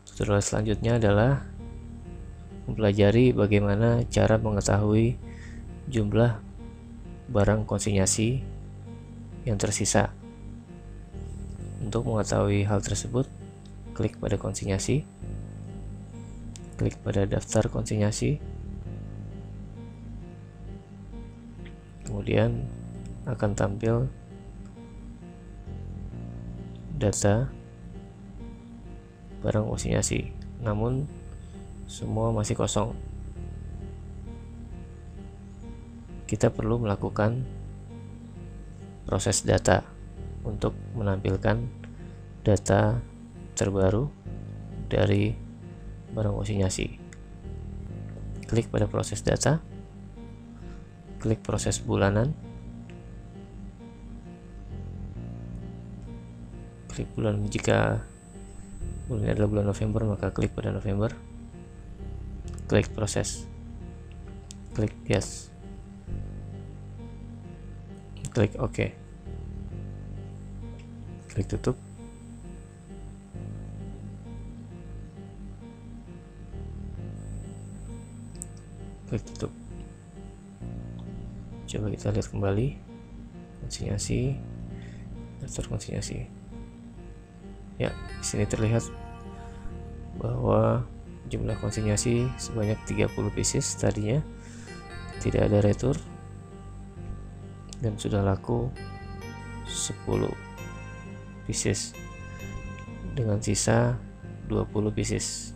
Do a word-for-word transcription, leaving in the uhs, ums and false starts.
Tutorial selanjutnya adalah mempelajari bagaimana cara mengetahui jumlah barang konsinyasi yang tersisa. Untuk mengetahui hal tersebut, klik pada konsinyasi, klik pada daftar konsinyasi, kemudian akan tampil data barang konsinyasi, namun semua masih kosong. Kita perlu melakukan proses data untuk menampilkan data terbaru dari barang konsinyasi. Klik pada proses data, klik proses bulanan, klik bulan. Jika bulan adalah bulan November, maka klik pada November, klik proses, klik yes, klik OK, klik tutup. Klik tutup. Coba kita lihat kembali konsinyasi, daftar konsinyasi. Ya, di sini terlihat bahwa jumlah konsinyasi sebanyak tiga puluh pieces, tadinya tidak ada retur dan sudah laku sepuluh pieces dengan sisa dua puluh pieces.